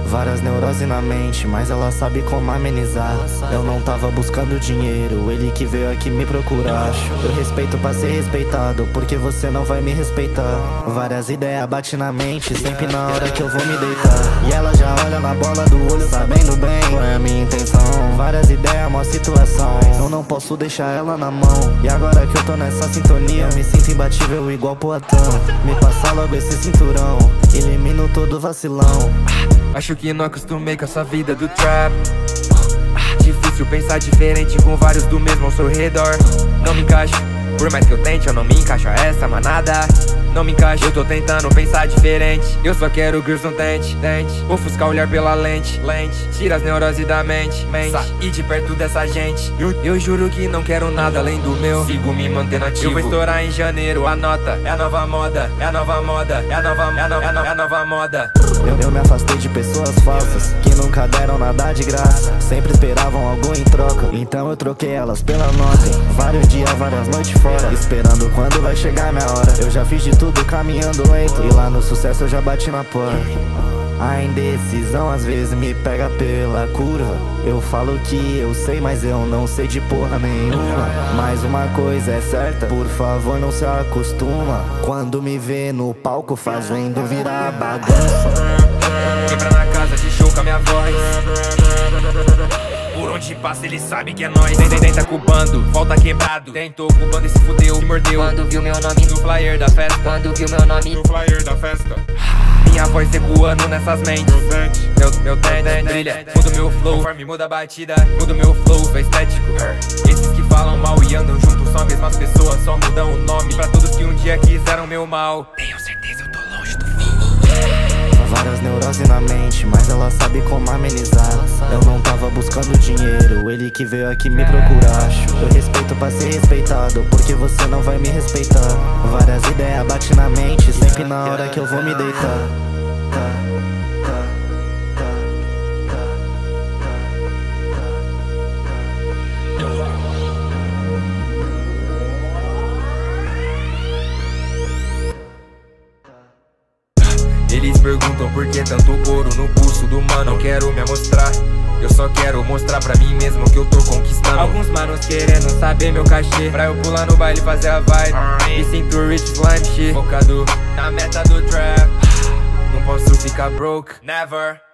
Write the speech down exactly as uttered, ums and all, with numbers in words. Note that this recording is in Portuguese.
Várias neuroses na mente, mas ela sabe como amenizar. Eu não tava buscando dinheiro, ele que veio aqui me procurar. Eu respeito pra ser respeitado, porque você não vai me respeitar. Várias ideias bate na mente, sempre na hora que eu vou me deitar. E ela já olha na bola do olho, sabendo bem qual é a minha intenção. Várias ideias, uma situação, eu não posso deixar ela na mão. E agora que eu tô nessa sintonia, me sinto imbatível igual Poatan. Me passa logo esse cinturão, elimino todo vacilão. Acho que não acostumei com essa vida do trap. Difícil pensar diferente com vários do mesmo ao seu redor. Não me encaixo, por mais que eu tente, eu não me encaixo a essa manada. Não me encaixo, eu tô tentando pensar diferente. Eu só quero girls no dente, dente. Ofuscar olhar pela lente, lente. Tira as neuroses da mente, mente. Sair de perto dessa gente. Eu, eu juro que não quero nada além do meu. Sigo me mantendo ativo. Eu vou estourar em janeiro, anota. É a nova moda, é a nova moda. É a nova, é a, no, é a, no, é a nova moda. Eu, eu me afastei de pessoas falsas que nunca deram nada de graça, sempre esperavam algo em troca. Então eu troquei elas pela nota. Vários dias, várias noites fora, esperando quando vai chegar minha hora. Eu já fiz de tudo caminhando lento, e lá no sucesso eu já bati na porta. A indecisão às vezes me pega pela curva. Eu falo que eu sei, mas eu não sei de porra nenhuma. Mas uma coisa é certa, por favor não se acostuma quando me vê no palco fazendo virar bagunça. Quebra na casa de show com a minha voz. Por onde passa ele sabe que é nóis. Tenta, tenta com o bando, volta quebrado. Tentou com o bando e se fudeu, se mordeu. Quando viu meu nome no flyer da festa. Quando viu meu nome no flyer da festa. Minha voz ecoando nessas mentes. Meu, meu dente brilha, muda meu flow. Conforme muda a batida, muda meu flow, sou estético. Esses que falam mal e andam juntos são as mesmas pessoas, só mudam o nome pra todos que um dia quiseram meu mal. Tenho certeza eu tô longe do fim. Várias neuroses na mente, mas ela sabe como amenizar. Eu não tava buscando dinheiro, ele que veio aqui me procurar. Eu respeito pra ser respeitado, porque você não vai me respeitar. Várias ideias bate na mente, sempre na hora que eu vou me deitar. Eles perguntam por que tanto ouro no pulso do mano. Não quero me amostrar, eu só quero mostrar pra mim mesmo que eu tô conquistando. Alguns manos querendo saber meu cachê, pra eu pular no baile e fazer a vibe. Me sinto rich slime shit, focado na meta do trap. Não posso ficar broke, never.